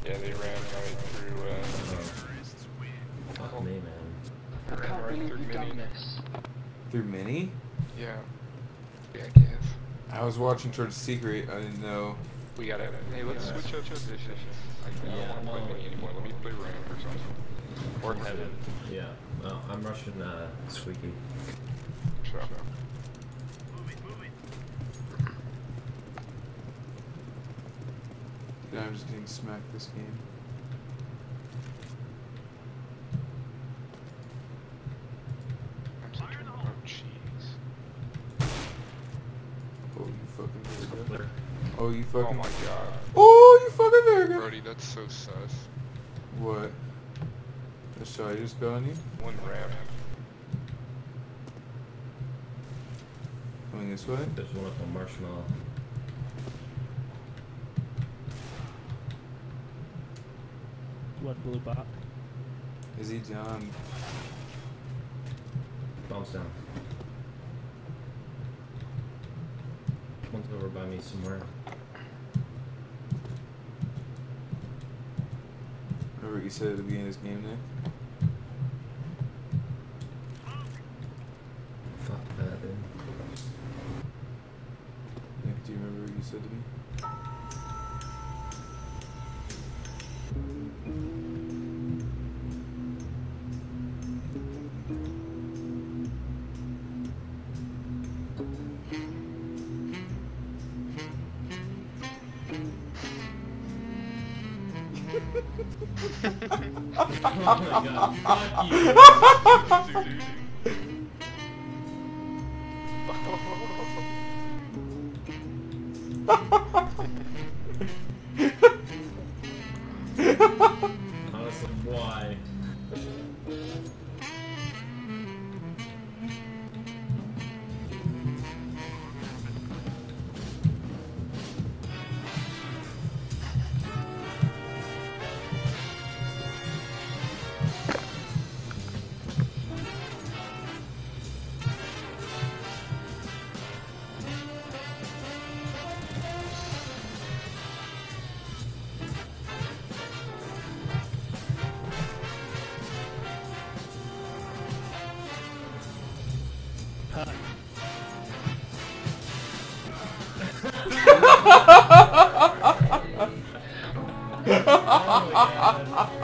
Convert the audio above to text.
Yeah, they ran right through, Fuck me, man. I can't right believe through you've done Mini. this. Through Mini? Yeah. Yeah, I guess. I was watching towards Secret. I didn't know. We gotta, hey, let's switch up positions. I don't want to play Mini anymore. Let me play Ramp or something. Or Heaven. Yeah. Well, I'm rushing Squeaky. So. Yeah, I'm just getting smacked this game. I'm such a, oh, jeez. Oh, you fucking Virgo. Clear. Oh, you Oh fucking. my god. Oh, you fucking Virgo. Brody, that's so sus. What? Shall I just go on you? One Ramp. Coming this way? There's one up on Marshmallow. One blue bot. Is he down? Bombs down. One's over by me somewhere. Remember what you said at the beginning of this game, Nick? Fuck that, dude. Nick, do you remember what you said to me? Oh my god, fuck you! Honestly, why? Puck. Oh my god.